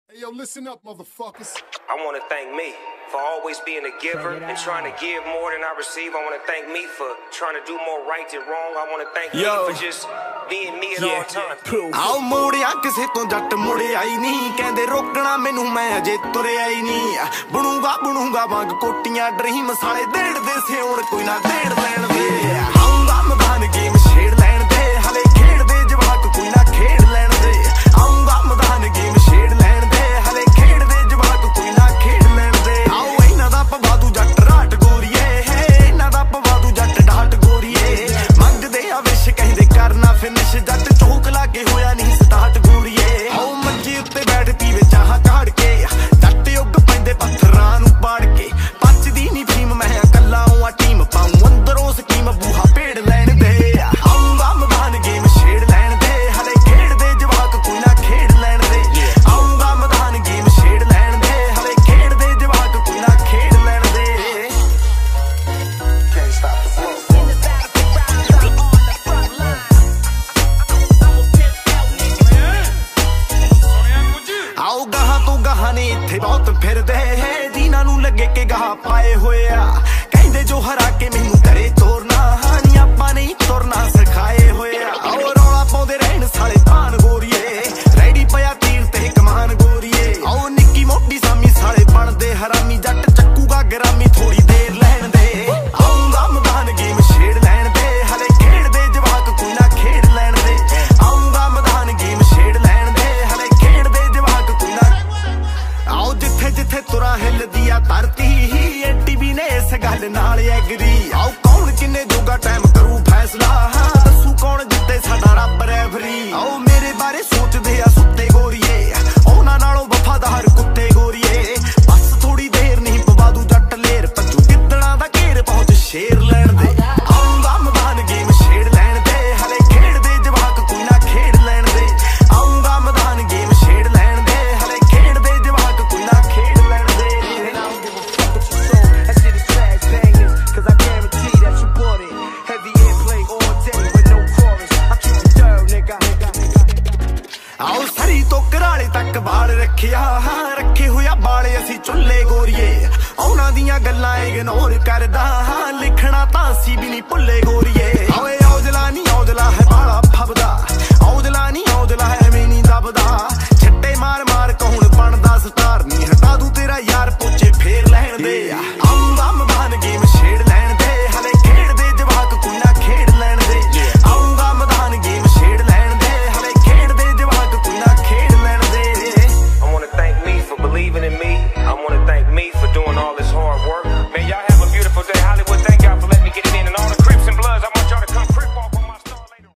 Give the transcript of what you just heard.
Hey, yo, listen up, motherfuckers. I want to thank me for always being a giver and trying to give more than I receive. I want to thank me for trying to do more right than wrong. I want to thank me for just being me at all times. आओ मोड़िया किसे तो जट मुड़े आई नहीं कहंदे रोकना मैनू मैं अजे तुरे आई नहीं बुणूंगा वांग कोटियां ड्रीम साले देड़ दे से हुण कोई ना देड़ लैण दे आऊंगा मैदान गेम छेड़ लैण दे हले खेड़ दे जवाक कोई ना खेड़ लैण दे आऊंगा मैदान गेम छेड़ लैण दे हले खेड़ दे जवाक कोई ना खेड़ लैण दे आओ इन्हां दा पवादू जट राट गोरीए है इन्हां दा पवादू जट डाट गोरीए मंगदे आ विश कहंदे करना फिनिश जट चौक लागे होया नहीं स्टार्ट गोरीए आओ मंजे उत्ते बैठ पीवे चाह काड़ के जट युग पैंदे पत्थरां नूं पाड़ के पचदी नी फीम मैं कल्ला आ टीम पाऊं अंदरों स्कीम बूहा पेड़ लैण दे आऊंगा मैदान गेम छेड़ लैण दे हले खेड़ दे जवाक कोई ना खेड़ लैण दे आऊंगा मैदान गेम छेड़ लैण दे हले खेड़ दे जवाक कोई ना खेड़ लैण दे Can't stop the flow. आओ गहा तो गहा ने इत्थे बहुत फिरदे है जिन्हां नूं लगे के गहा पाए होए आ कहंदे जो हरा के मैनू करे तोरना हानी आपां नहीं तुरना सिखाए होए आ आओ रौला पाउंदे रहण साले तान गोरीए रेडी पिया तीर ते कमान गोरीए आओ निक्की मोटी सामी साले बनदे हरामी जट चक्कूगा ग्रामी थोड़ी देर लैण दे आऊंगा मैदान गेम छेड़ लैण दे हले खेड़ दे जवाक कोई ना खेड़ लैण दे आऊंगा मैदान गेम छेड़ लैण दे हले खेड़ दे जवाक कोई ना आओ जिथे जिथे तुरा हिलदी आ धरती एटीवी ने इस गल नाल एग्री आओ कौन किन्ने जोगा टाइम करू फैसला दसू कौन जिते साडा रब रैफरी आओ मेरे बारे सोचदे आ सुत्ते गोरीए उन्हां नालों वफादार कुत्ते गोरीए बस थोड़ी देर नहीं पवादू जट लेर भज्जू गिद्दड़ां दा घेर पहुंच शेर लैण दे आऊंगा मैदान गेम छेड़ लैण दे हले खेड़ दे जवाक कोई ना खेड़ लैण दे आऊंगा मैदान गेम छेड़ लैण दे हले खेड़ दे जवाक कोई ना खेड़ लैण दे आओ सरी तो कराले तक बाल रखिया रखे होया बाले असी चुल्ले गोरीए औना दियां गल्लां इग्नोर करदा लिखना तां सी भी नहीं भुल्ले गोरीए आओ औजला नहीं औजला है बाला